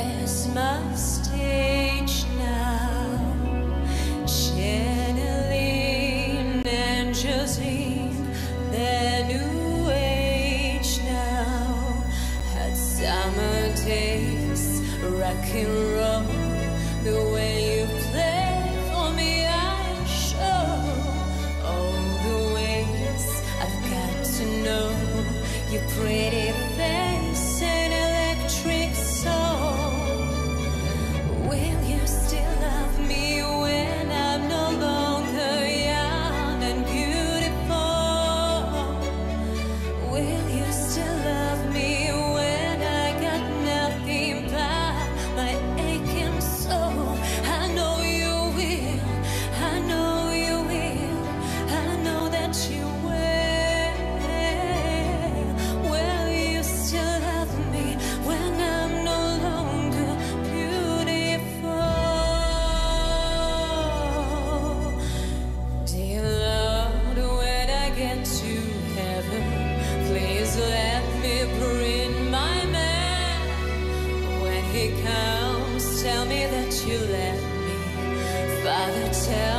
Where's my stage now? Channeling angels in their new age now. Had summer days, rock and roll, the way you play for me, I show all the ways I've got to know your pretty face and electric soul. Will you still love me when I'm no longer young and beautiful? Will you still love me when I got nothing but my aching soul? I know you will, I know you will, I know that you will. Will you still love me when I'm no longer beautiful? Dear Lord, when I get to heaven, please let me bring my man. When he comes, tell me that you left me. Father, tell